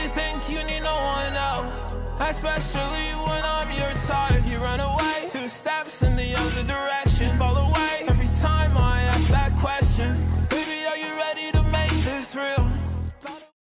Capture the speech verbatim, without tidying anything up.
think you need no one else, especially when I'm your type. You run away two steps and